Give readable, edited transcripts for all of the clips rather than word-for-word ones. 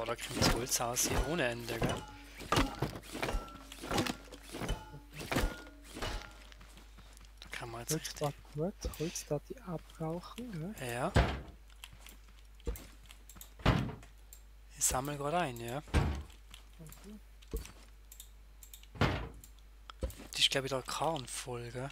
da kommt das Holz aus hier ohne Ende, gell? Da kann man jetzt Holz richtig. war gut, Holz da die abrauchen, ne? Ja. Ich sammle gerade ein, ja. Mhm. Die ist glaube ich da Karren voll, gell?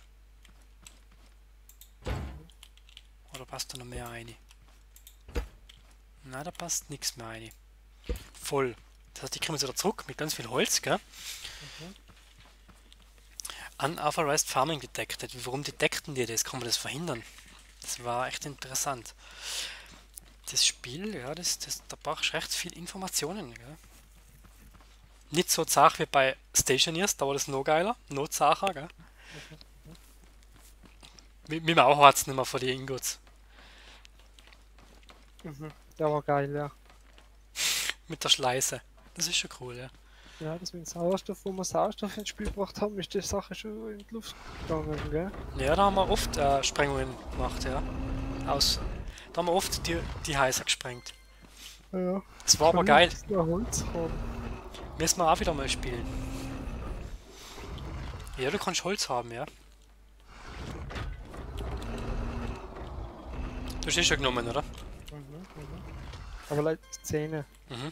Oder passt da noch mehr rein? Nein, da passt nichts mehr rein. Voll. Das heißt, die kommen jetzt wieder zurück mit ganz viel Holz, gell? Mhm. Unauthorized Farming detected. Warum detekten die das? Kann man das verhindern? Das war echt interessant. Das Spiel, ja, da brauchst du recht viel Informationen, gell? Nicht so zart wie bei Stationeers, da war das noch geiler, noch zacher, gell? Mit dem auch hat es nicht mehr von den Ingots. Mhm. Der war geil, ja. Mit der Schleiße. Das ist schon cool, ja. Ja, das mit dem Sauerstoff, wo wir Sauerstoff ins Spiel gebracht haben, ist die Sache schon in die Luft gegangen, gell? Ja, da haben wir oft Sprengungen gemacht, ja. Da haben wir oft die Häuser gesprengt. Ja. Das war aber Kann ich geil. ein bisschen Holz haben? Müssen wir auch wieder mal spielen. Ja, du kannst Holz haben, ja. Du hast eh schon genommen, oder? Mhm, mhm. Aber leider die Zähne. Mhm.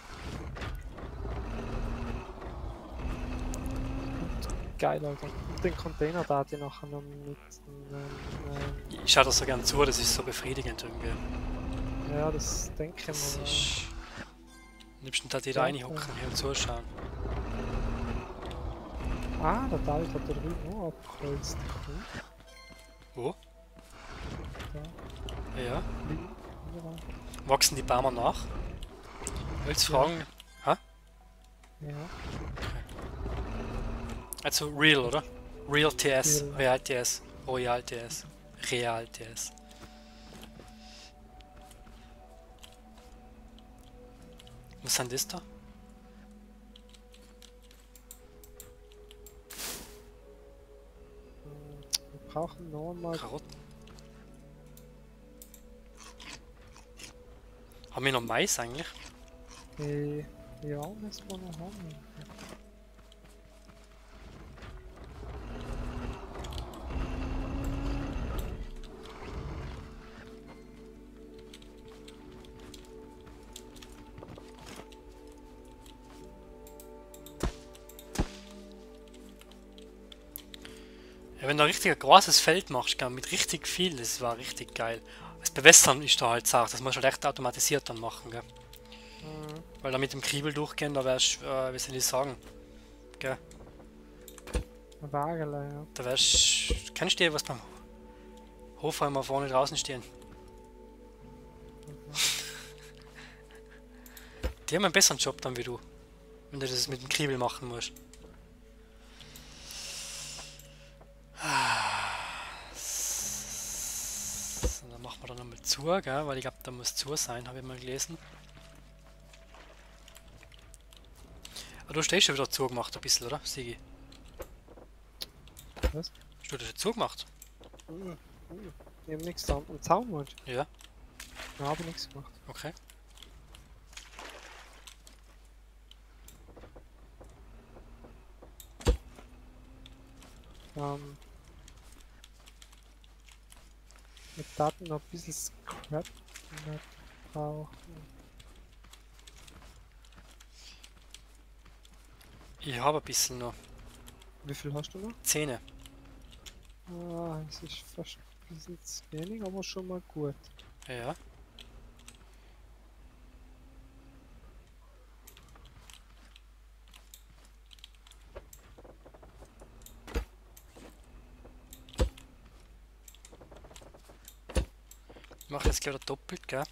Geil, Alter. Und den Container da die nachher noch mit. Ich schaue das so gern zu, das ist so befriedigend irgendwie. Ja, das denke ich Das mal. ist. Am liebsten da die da Ja, reinhocken hier und zuschauen. Ah, der Teil hat da drüben noch abgeholzt. Cool. Wo? Da, Ja. liegen. Ja. Wachsen die Bäume nach? Holzfragen? Hä? Ja. Also Real, oder? Real TS, Real. Real TS, Royal TS, Real TS. Was sind das da? Wir brauchen noch mal. Karotten. Haben wir noch Mais eigentlich? Ja, müssen wir noch haben. Ja, wenn du ein richtig großes Feld machst, gell, mit richtig viel, das war richtig geil. Das Bewässern ist da halt auch, das musst du halt echt automatisiert dann machen, gell. Mhm. Weil da mit dem Kriebel durchgehen, da wärst wie soll ich sagen, gell. Eine Waagele, ja. Da wärst, kennst du die, was beim Hofheimer vorne draußen stehen? Die haben einen besseren Job dann wie du, wenn du das mit dem Kriebel machen musst. So, dann machen wir da nochmal zu, gell? Weil ich glaube, da muss zu sein, habe ich mal gelesen. Aber du hast eh schon wieder zugemacht, ein bisschen, oder, Sigi? Was? Hast du das schon zugemacht? Mhm. Mhm. Ich hab nichts da. Am Zaun meinst Ja, du? Ja, aber nichts gemacht. okay. Wir Daten noch ein bisschen Scrap nicht brauchen. Ich habe ein bisschen noch. Wie viel hast du noch? Zähne. Ah, es ist fast ein bisschen zu wenig, aber schon mal gut. Ja. Ich mache jetzt gleich wieder doppelt, gell?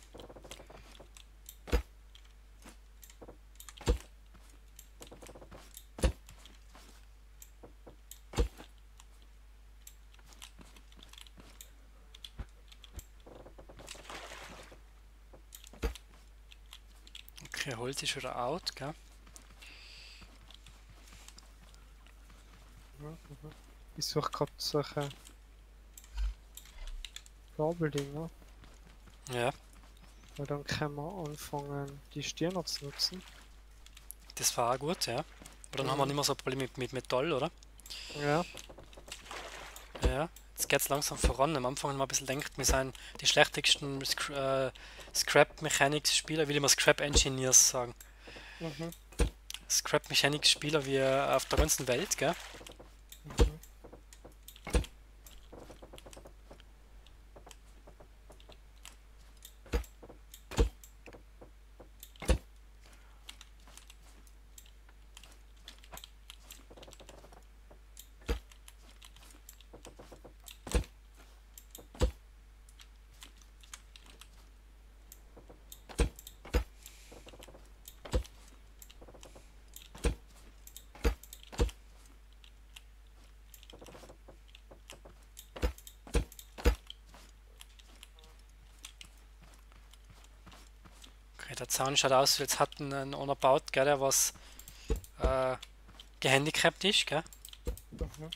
Okay, Holz ist wieder out, gell? Mhm. Mhm. Ich suche gerade solche Gabeldinger. Ja. Weil dann können wir anfangen, die Stirner zu nutzen. Das war auch gut, ja. Aber dann haben wir nicht mehr so ein Problem mit Metall, oder? Ja, Ja. Jetzt geht's langsam voran. Am Anfang haben wir ein bisschen gedacht, wir sind die schlechtesten Scrap Mechanics Spieler, will ich mal Scrap Engineers sagen. mhm. Scrap Mechanics Spieler wie auf der ganzen Welt, gell? Mhm. Okay, der Zaun schaut aus, als hat einen einer gebaut, gell, der was äh, gehandicapt ist, gell? Mhm.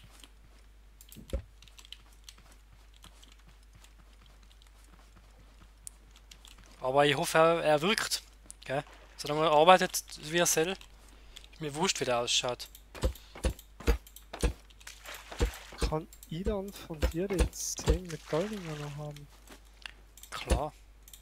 Aber ich hoffe, er wirkt, gell? Solange er arbeitet, wie er soll, ist mir wurscht, wie der ausschaut. Kann ich dann von dir jetzt 10 Metalldinger noch haben? Klar,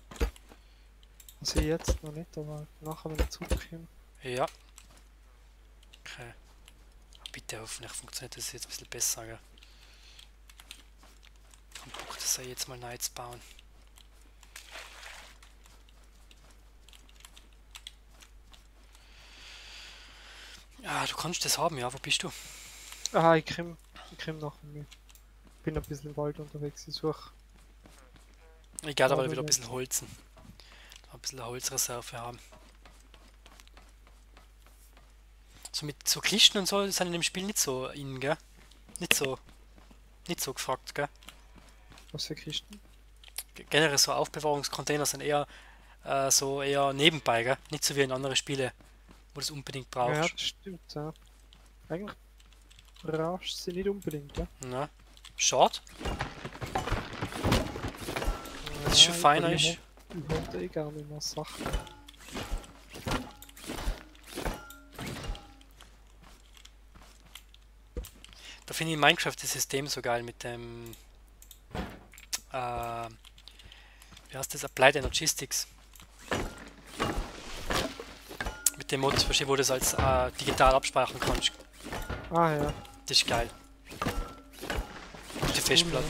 Also jetzt noch nicht, aber nachher, wenn ich zurückkomme. ja. Okay. Bitte, hoffentlich funktioniert das jetzt ein bisschen besser, gell? Kein Bock, das soll ich jetzt mal neu zu bauen. Ja, du kannst das haben, ja. Wo bist du? Ah, ich komm nachher mit. Bin ein bisschen im Wald unterwegs, ich suche. Ich werde aber Aber wieder ein nicht. bisschen holzen. Ein bisschen Holzreserve haben. So mit so Kisten und so sind in dem Spiel nicht so in, gell? Nicht so, nicht so gefragt, gell? Was für Kisten? Generell so Aufbewahrungscontainer sind eher so eher nebenbei, gell? Nicht so wie in anderen Spiele, wo du es unbedingt Ja, brauchst. das stimmt, ja. Eigentlich brauchst du sie nicht unbedingt, ja. Na, schade. Das ist schon Ja, feiner aber ist. ich wollte eh gar nicht mehr Sachen. Da finde ich Minecraft das System so geil mit dem äh, wie heißt das? Applied Energistics. Mit dem Mod, verstehe, wo du das als digital abspeichern kannst. Ah ja. Das ist geil. Auf die Festplatte.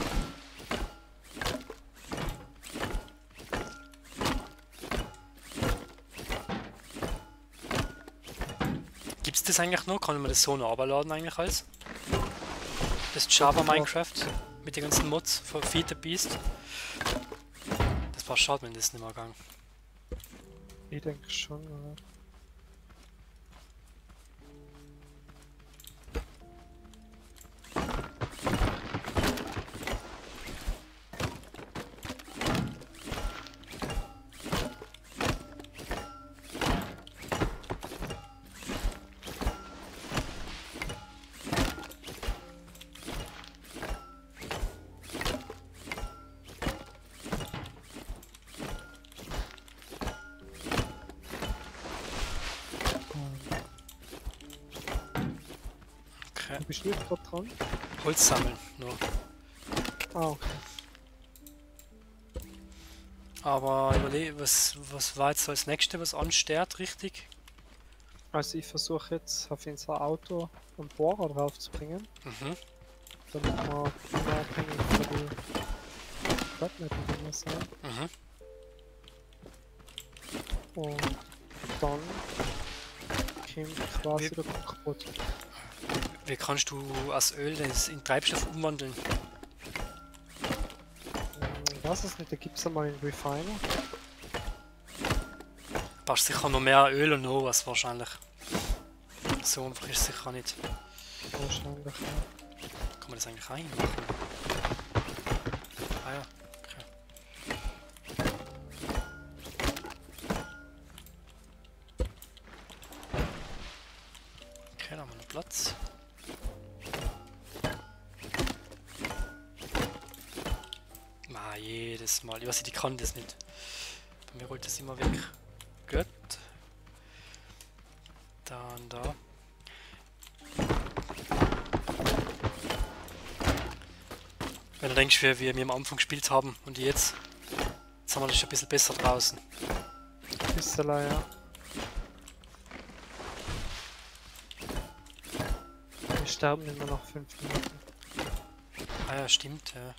Gibt es das eigentlich noch? Kann man das so noch runterladen eigentlich als? Das Java Minecraft mit den ganzen Mods von Feed the Beast. Das war schade, wenn das nicht mehr gegangen. Ich denke schon, ja. Okay. Du bist nicht gerade dran? Holz sammeln nur. Ah, okay. Aber überlege, was war jetzt so als nächstes, was ansteht, richtig? Also ich versuche jetzt auf unser Auto einen Bohrer drauf zu bringen, Mhm. damit wir unabhängig von den Scrap-Metal sein. Mhm. Und dann kommt quasi Wie- der kaputt. Wie kannst du aus Öl das in Treibstoff umwandeln? Ich weiß es nicht, da gibt es einmal einen Refiner. Brauchst sicher noch mehr Öl und noch was wahrscheinlich. So einfach ist es sicher nicht. Wahrscheinlich, ja. Kann man das eigentlich reinmachen? Ah ja, okay. Okay, da haben wir noch Platz. Jedes Mal. Ich weiß nicht, ich kann das nicht. Bei mir rollt das immer weg. Gut. Da und da. Wenn du denkst, wie wir am Anfang gespielt haben und jetzt haben wir das schon ein bisschen besser draußen. Bissela, ja. Wir sterben immer noch 5 Minuten. Ah ja, stimmt, ja.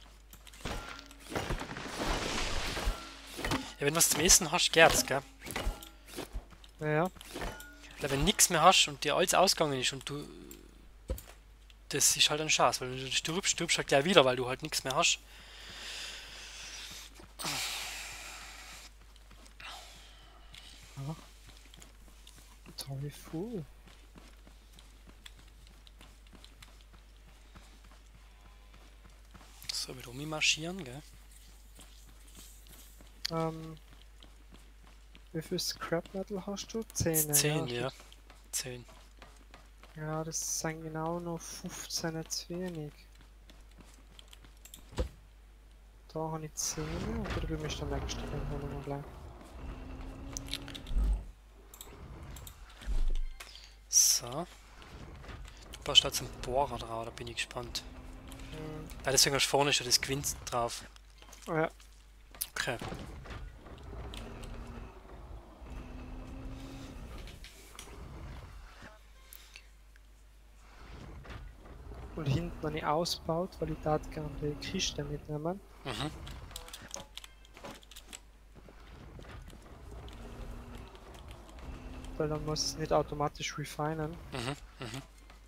Ja, wenn du was zum Essen hast, geht's, gell? Ja. Weil wenn du nichts mehr hast und dir alles ausgegangen ist und du... Das ist halt ein Schatz, weil wenn du stirbst halt gleich wieder, weil du halt nichts mehr hast. Teufel. So, wieder marschieren, gell? Wie viel Scrap Metal hast du? 10, 10, ja. 10. Ja, das sind genau noch 15 zu wenig. Da habe ich 10 und da drüben ist der nächste, den holen wir gleich. So. Du brauchst da zum Bohrer drauf, da bin ich gespannt. Ja, deswegen hast du vorne schon das Gewinst drauf. Ja. Okay. Und hinten habe ich ausgebaut, weil ich da gerne die Kiste mitnehmen. Mhm. Weil dann muss es nicht automatisch refinen. Mhm. Mhm.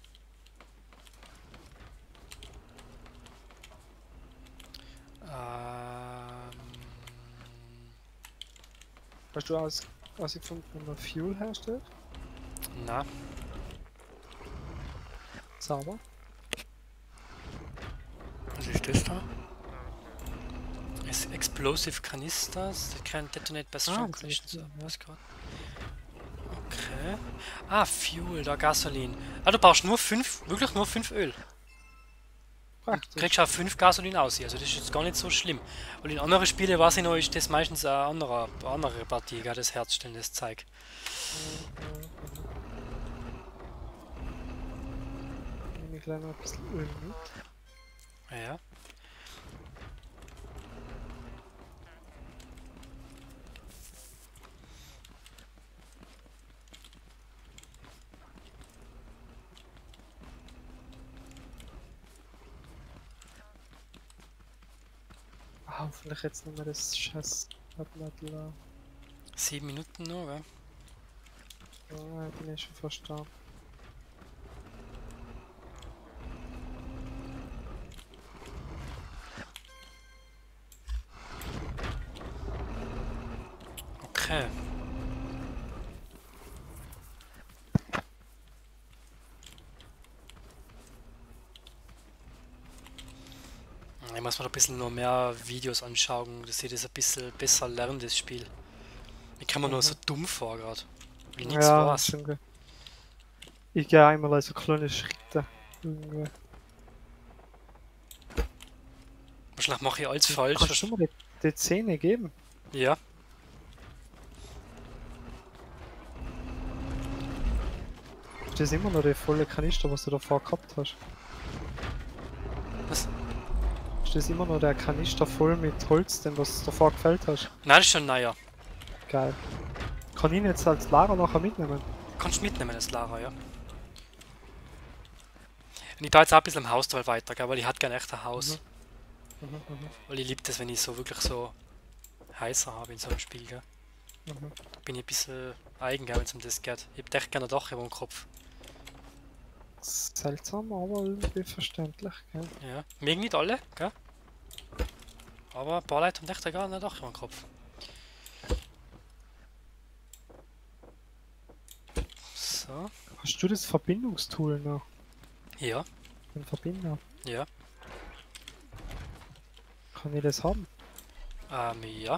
Hast du ausgefunden, wie man Fuel herstellt? Na, Sauber. was ist das da? Explosive Canisters, that can detonate by strong das conditions. ist cool, ja. Was grad? Okay. Ah, Fuel, da Gasolin. Ah, du brauchst nur 5, wirklich nur 5 Öl. Du Praktisch. kriegst auch 5 Gasolin aus hier, also das ist jetzt gar nicht so schlimm. Und in anderen Spielen, weiß ich noch, ist das meistens eine andere Partie, gell, das Herstellen, das Zeug. Nehme ich gleich noch ein bisschen Öl mit. Ja. Hoffentlich jetzt nicht mehr das scheiß Metal. 7 Minuten nur, gell? Ja, ich bin schon fast da. Okay. Ich muss mir ein bisschen noch mehr Videos anschauen, dass ich das ein bisschen besser lerne, das Spiel. Ich kann mir nur so dumm vor gerade. Wie nichts Ja, weiß. schon gut. Ich gehe einmal also kleine Schritte. Irgendwie. Wahrscheinlich mache ich alles falsch. Kannst du mir die Zähne geben? Ja. Ist das immer noch der volle Kanister, was du davor gehabt hast? Was? Ist das immer noch der Kanister voll mit Holz, den was du davor gefällt hast? Nein, das ist schon naja. Geil. Kann ich ihn jetzt als Lager nachher mitnehmen? Kannst du mitnehmen, das Lara, ja. Und ich da jetzt auch ein bisschen im Haus weiter, gell, weil ich hatte gerne echt ein Haus. Weil ich liebe das, wenn ich so wirklich so heißer habe in so einem Spiel, gell. Bin ich ein bisschen eigen, wenn es um das geht. Ich hab echt gerne ein Dach über dem Kopf. Seltsam, aber irgendwie verständlich, gell? Ja. Mögen nicht alle, gell. Aber ein paar Leute haben echt gar ein Dach über dem Kopf. So. Hast du das Verbindungstool noch? Ja. Den Verbinder? Ja. Kann ich das haben? Ja.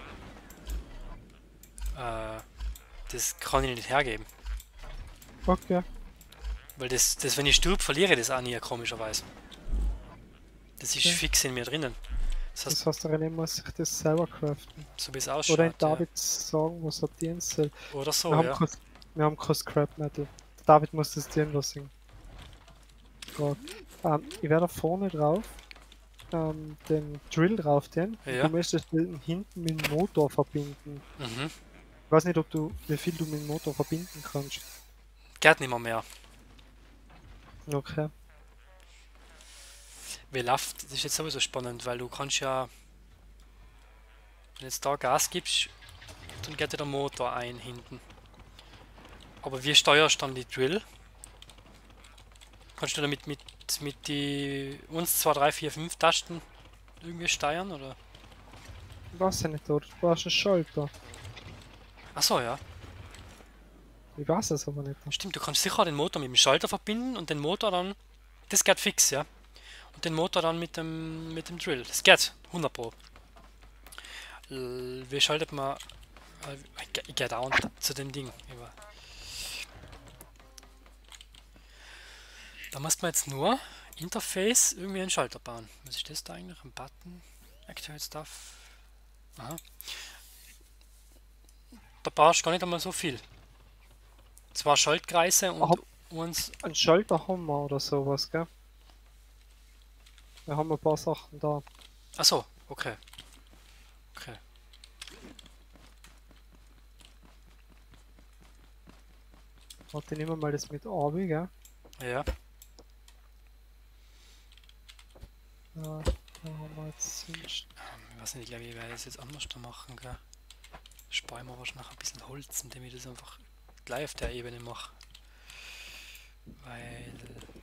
Das kann ich nicht hergeben. Okay. Weil das wenn ich stirb, verliere ich das auch nie, komischerweise. Das ist Okay. fix in mir drinnen. Das Das heißt, heißt, der René muss sich das selber craften. so wie es Oder in ausschaut, ja. David sagen, was er dienen soll. Oder Wir so, haben ja. kein, wir haben kein Scrap Metal. David muss das dienen lassen. Grad. Ich werde da vorne drauf den Drill drauf tun und du Ja. möchtest den hinten mit dem Motor verbinden. Mhm. Ich weiß nicht, wie viel du mit dem Motor verbinden kannst. Geht nicht mehr. Okay. Wie läuft, das ist jetzt sowieso spannend, weil du kannst ja, wenn du jetzt da Gas gibst, dann geht ja der Motor ein hinten. Aber wie steuerst du dann die Drill? Kannst du damit mit die 1, 2, 3, 4, 5 Tasten irgendwie steuern, oder? Ich weiß ja nicht, oder? Du brauchst einen Schalter. Achso, ja. Ich weiß es aber nicht. Stimmt, du kannst sicher den Motor mit dem Schalter verbinden und den Motor dann. Das geht fix, ja. Und den Motor dann mit dem Drill. Das geht, 100 Pro. Wie schaltet man. Ich gehe da zu dem Ding. Da muss man jetzt nur Interface irgendwie einen Schalter bauen. Was ist das da eigentlich? Ein Button? Activate Stuff. Aha. Da brauchst du gar nicht einmal so viel. Zwei Schaltkreise und Hab uns. einen Schalter haben wir oder sowas, gell? Wir haben ein paar Sachen da. Achso, okay. Okay. Warte, nehmen wir mal das mit Abi, gell? Ja. Ja, da haben wir jetzt Ich weiß nicht, ich glaube, ich werde das jetzt anders da machen, gell? Sparen wir wahrscheinlich ein bisschen Holz, indem ich das einfach gleich auf der Ebene mache. Weil.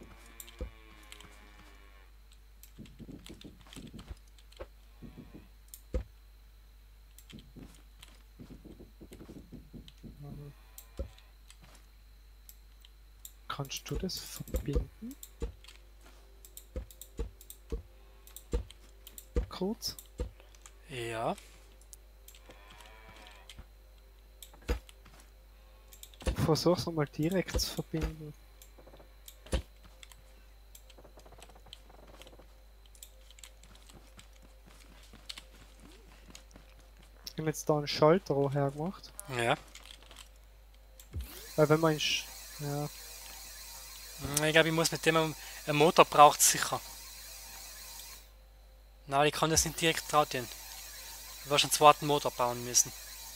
Kannst du das verbinden? Kurz. Ja. Versuch's nochmal direkt zu verbinden. Ich habe jetzt da einen Schalter auch hergemacht. Ja. Weil wenn man ja, Ich glaube, ich muss mit dem. Ein Motor braucht sicher. Nein, ich kann das nicht direkt drauf gehen. Ich werde einen zweiten Motor bauen müssen.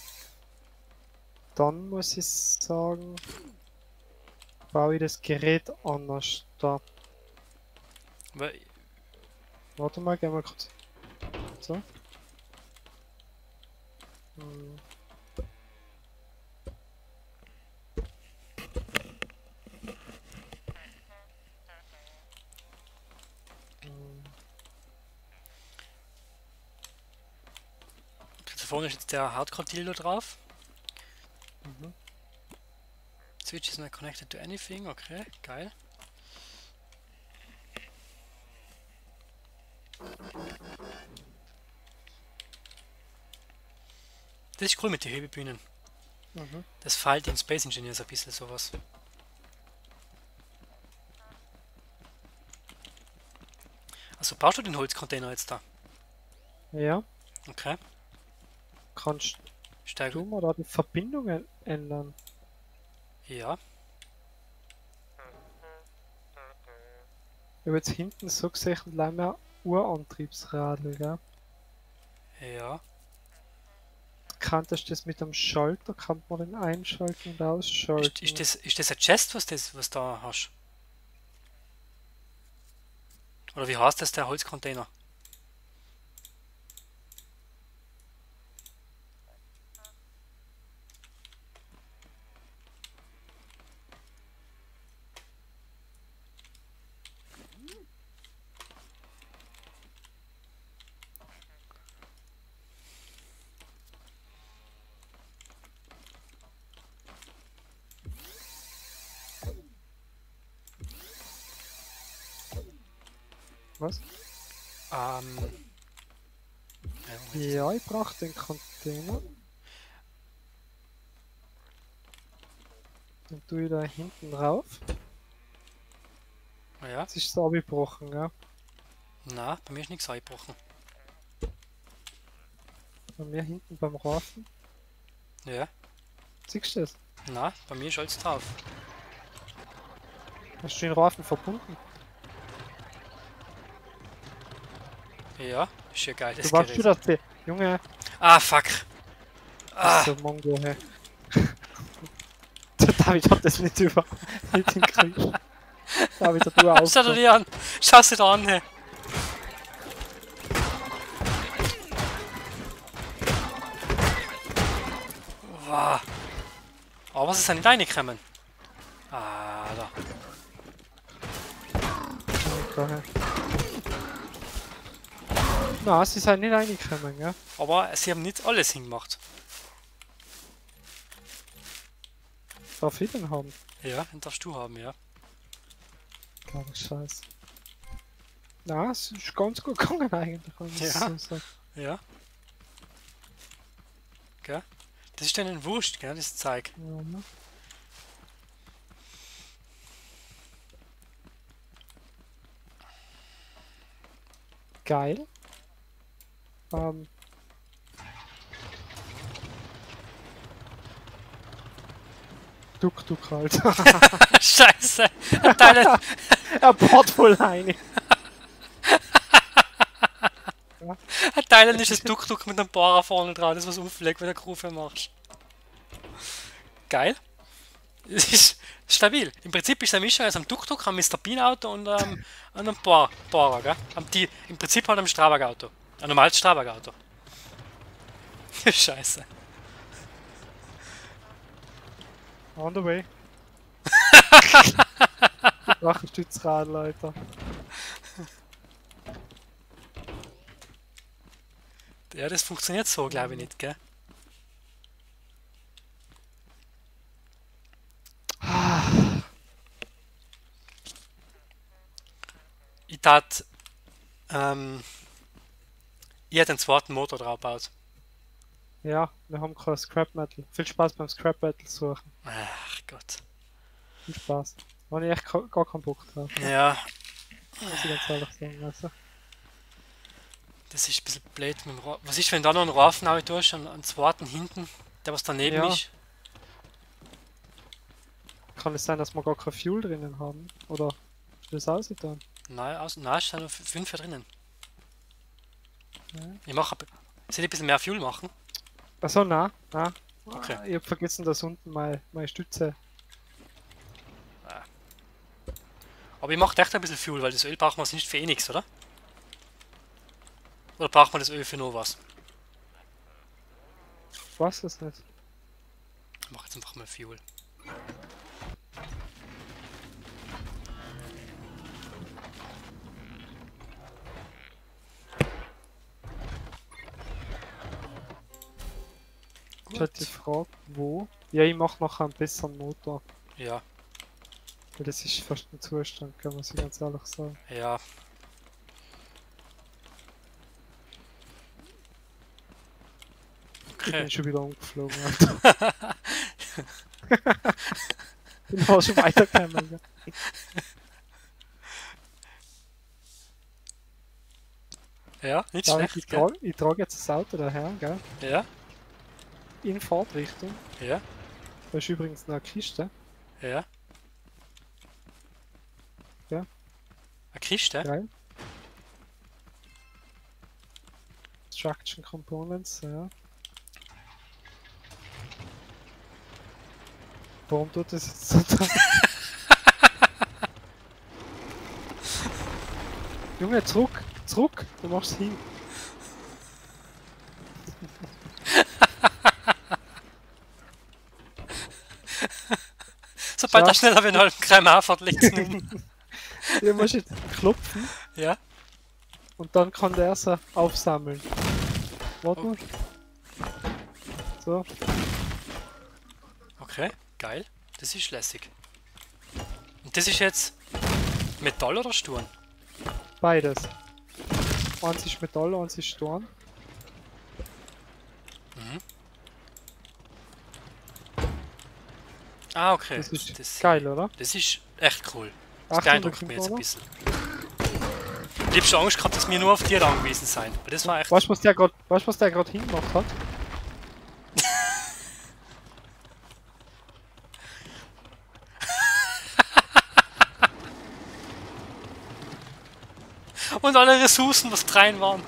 dann muss ich sagen, baue ich das Gerät anders da. Weil, Warte mal, gehen wir kurz. So. Hm. da vorne ist jetzt der Hardcore-Dildo drauf. Mhm. Switch is not connected to anything. Okay, geil. Das ist cool mit den Hebebühnen. Mhm. Das fehlt in Space Engineers ein bisschen sowas. Also brauchst du den Holzcontainer jetzt da? Ja, Okay. kannst Steig. du mal da die Verbindungen ändern? Ja. Ich habe jetzt hinten so gesehen leider Urantriebsradl, gell? Ja. Kanntest du das mit dem Schalter? Kann man den einschalten und ausschalten? Ist das ein Chest, was da hast? Oder wie heißt das, der Holzcontainer? Was? Ähm. Ja, ich brauche den Container. Den tue ich da hinten drauf. Ja. Jetzt ist es abgebrochen, ja. Na, bei mir ist nichts eingebrochen. Bei mir hinten beim Rafen. Ja. Siehst du das? Na, bei mir ist alles drauf. Hast du den Rafen verbunden? Ja, ist ja geil, das Du weißt Gerät. du, dass die... Junge, Ah, fuck. das Ah, ist so Mongo, hey. Der David hat das nicht nicht hinkriegt. David hat nur schau dir aufgehört. die an. Schau sie da an, hey. Wow. Aber sie sind nicht reingekommen. Ah, da. Nein, sie sind nicht reingekommen, ja. Aber sie haben nicht alles hingemacht. Darf ich den haben? Ja, den darfst du haben, ja. Kleiner Scheiß. Na, es ist ganz gut gegangen eigentlich, wenn man Ja. so sagt. Ja. Gell? Das ist denen wurscht, gell, das Zeug. Ja, ne? Geil. Tuk-Tuk halt. Scheiße! Teile. Er baut wohl eine. Teilen ist das Tuk-Tuk mit einem Bohrer vorne dran, das was auffällt, wenn du Kurve machst. Geil. Das ist stabil. Im Prinzip ist es eine Mischung aus einem Tuk-Tuk, einem Mr. Bean Auto und einem Bohrer, gell? Im Prinzip halt einem Strabag Auto. Ein normales Strabag Auto. Scheiße. On the way. Mach ein Stützrad, Leute. Ja, das funktioniert so, glaube ich nicht, gell? Ich tat, ich hätte einen zweiten Motor drauf gebaut. Ja, wir haben kein Scrap Metal. Viel Spaß beim Scrap Metal suchen. Ach Gott. Viel Spaß. Da habe ich echt gar keinen Bock drauf. Ja, Muss ich ganz ehrlich sagen. Also, das ist ein bisschen blöd mit dem Was ist, wenn da noch ein Rafen rein tust, einen zweiten hinten, der was daneben Ja. ist? kann es sein, dass wir gar kein Fuel drinnen haben? Oder wie das aussieht dann? Nein, es sind nur 5 drinnen. Ja. Ich mache soll ich ein bisschen mehr Fuel machen? Achso, nein. Okay. Ich hab vergessen, dass unten meine Stütze. Aber ich mache echt ein bisschen Fuel, weil das Öl braucht man nicht für eh nichts, oder? Oder braucht man das Öl für nur was? Ich weiß es nicht. Ich mache jetzt einfach mal Fuel. Ich hatte die Frage, wo? Ja, ich mache noch einen besseren Motor. Ja, Weil das ist fast ein Zustand, kann man sich ganz ehrlich sagen. ja. Ich bin Okay. schon wieder umgeflogen, Alter. Ich bin auch schon weitergekommen. Ja. Ja, nicht David, schlecht, ich gell? trage jetzt das Auto daher, gell? Ja, In Fahrtrichtung. ja, Da ist übrigens noch eine Kiste. ja. Ja. Eine Kiste? Geil. Structure Components, ja. Warum tut das jetzt so da? Junge, zurück! Zurück! Du machst hin! Sobald er Schau. schneller wie einen halben Gramm anfährt, liegt es nicht. Du musst jetzt klopfen Ja, und dann kann der sie aufsammeln. Warte mal. So, okay, geil. Das ist lässig. Und das ist jetzt Metall oder Sturm? beides. Eins ist Metall, eins ist Storn. Ah, okay. Das ist Das, geil, oder? das ist echt cool. Das 800 beeindruckt mich jetzt ein Controller. bisschen. Ich hab schon Angst gehabt, dass wir nur auf dir angewiesen sein. Weil das war echt. Weißt du, was der gerade hingemacht hat? Und alle Ressourcen, was rein waren.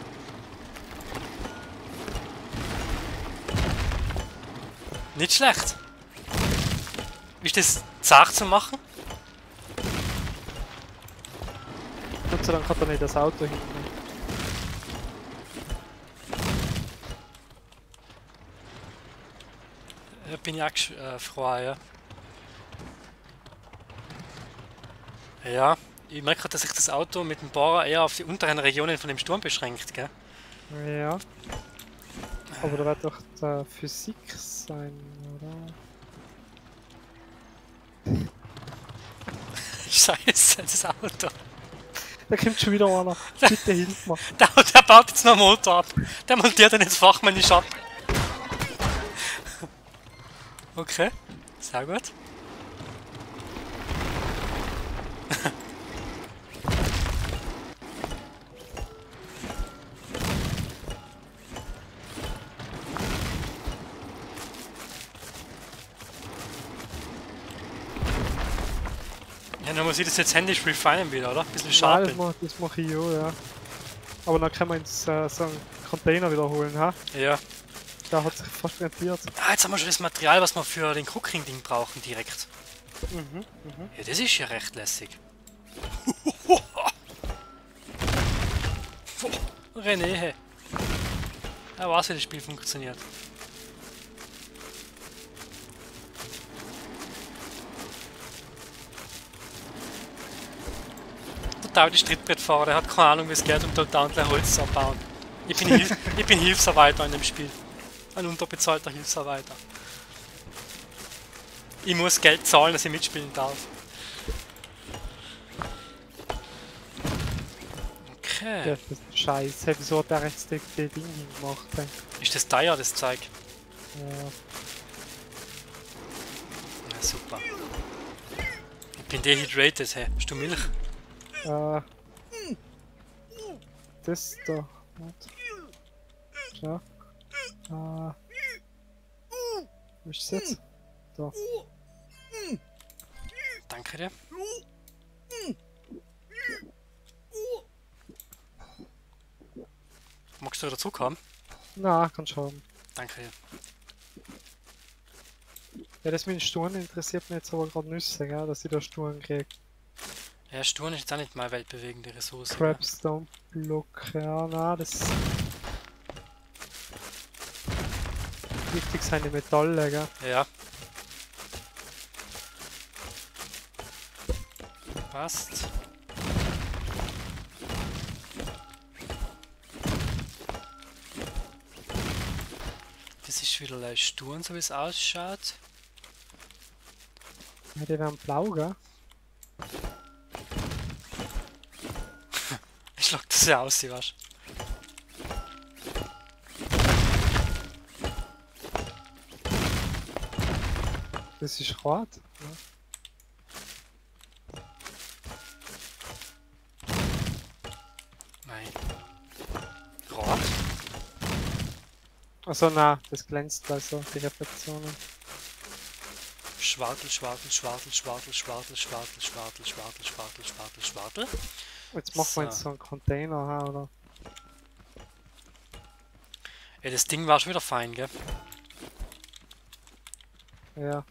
Nicht schlecht. Ist das zart zu machen? Gott sei Dank hat er nicht das Auto hinten. Bin ich auch froh, ja. Ja, ich merke, dass sich das Auto mit dem Bohrer eher auf die unteren Regionen von dem Sturm beschränkt, gell? Ja. Aber da wird doch der Physik sein, oder? Scheiße, das Auto. Da kommt schon wieder einer. Bitte hilf mir. Der baut jetzt noch einen Motor ab. Der montiert den jetzt fachmännisch ab. Okay, sehr gut. Ja, dann muss ich das jetzt händisch refinen wieder, oder? Ein bisschen Ja, scharpeln. das mach ich auch, ja. Aber dann können wir uns so einen Container wiederholen, ha? Ja. Der hat sich fast rentiert. Ah, jetzt haben wir schon das Material, was wir für den Cooking-Ding brauchen, direkt. Mhm. Ja, das ist ja recht lässig. René, hey. Er weiß, wie das Spiel funktioniert. Der die Trittbrettfahrer, der hat keine Ahnung, wie es geht, um dort ordentlich Holz zu abbauen. Ich bin Hilfsarbeiter in dem Spiel. Ein unterbezahlter Hilfsarbeiter. Ich muss Geld zahlen, dass ich mitspielen darf. Okay. Ja, das ist scheiße. Wieso hat der jetzt die Ding hingemacht? Hey? Ist das teuer, das Zeug? Ja. Ja, super. Ich bin dehydrated, hey. Hast du Milch? Das da. Warte. Ja. Wo ist das jetzt? Da. Danke dir. Magst du dazu kommen? Na, kann schauen. Danke dir. Ja, das mit den Sturen interessiert mich jetzt aber gerade Nüsse, gell, dass ich da Sturen kriege. Ja, Sturm ist jetzt auch nicht mal weltbewegende Ressource. Crabstone Block, ja, na, das. Wichtig sind die Metalle, gell. Ja. Passt. Das ist wieder leicht Sturm, so wie es ausschaut. Ja, die werden blau, gell. Ich schlag das ja aus, weißt Das ist rot. Ja. Nein. Rot? Also na, das glänzt also, die Reflexionen. Schwartel, Schwartel, Schwartel, Schwartel, Schwartel, Schwartel, Schwartel, Schwartel, Schwartel, Schwartel, Schwartel. Jetzt machen wir So. jetzt so einen Container, ha, oder? Ja, das Ding war schon wieder fein, gell? Ja.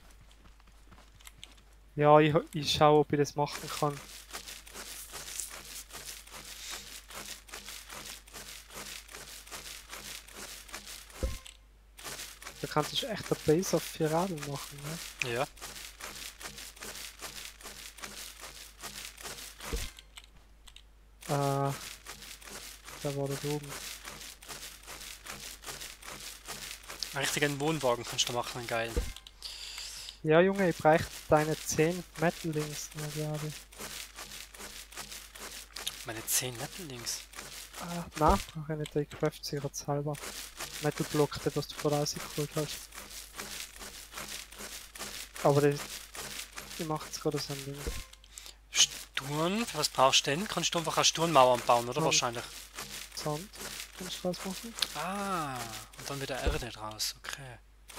Ja, ich schaue, ob ich das machen kann. Da kannst du echt eine Base auf 4 Radeln machen, ne? Ja. Da war da oben. Einen richtigen Wohnwagen kannst du machen, einen geilen. Ja, Junge, ich bräuchte deine 10 Metal-Links, ne, glaube ich. Meine 10 Metal links. Na, auch eine der Craft-Sicherheitshalber. Metal-Block, das was du vorausgeholt hast. Aber die macht es gerade so ein Ding. Sturm, was brauchst du denn? Kannst du einfach eine Sturmmauer bauen, oder? Sand. Wahrscheinlich. Sand. Kannst du draus machen? Ah, und dann wieder Erde draus, okay.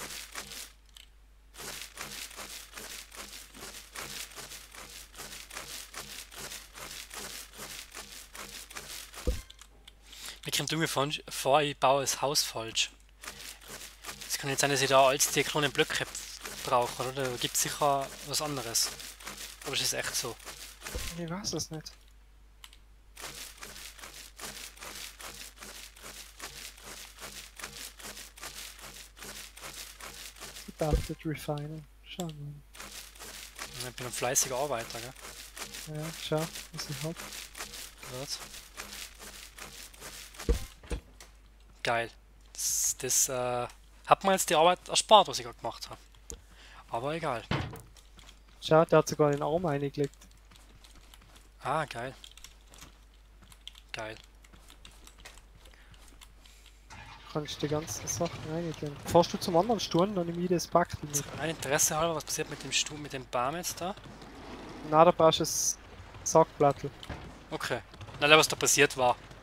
Mir kommt irgendwie vor, ich baue das Haus falsch. Es kann nicht sein, dass ich da als die kleinen Blöcke brauche, oder? Da gibt es sicher was anderes. Aber es ist echt so. Ich weiß es nicht. Adapted Refining. Schau mal. Ich bin ein fleißiger Arbeiter, gell? Ja, schau, was ich hab. Wird. Geil. Das hat mir jetzt die Arbeit erspart, was ich gerade gemacht habe. Aber egal. Schau, der hat sogar den Arm eingelegt. Ah, geil. Geil. Kannst die ganzen Sachen einlegen. Fahrst du zum anderen Sturm, dann nehme ich das Backel mit. Ein Interesse halber, was passiert mit dem Stuhl, mit dem Baum jetzt da? Na, da brauchst du das Sackblattel. Okay. Na, was da passiert war.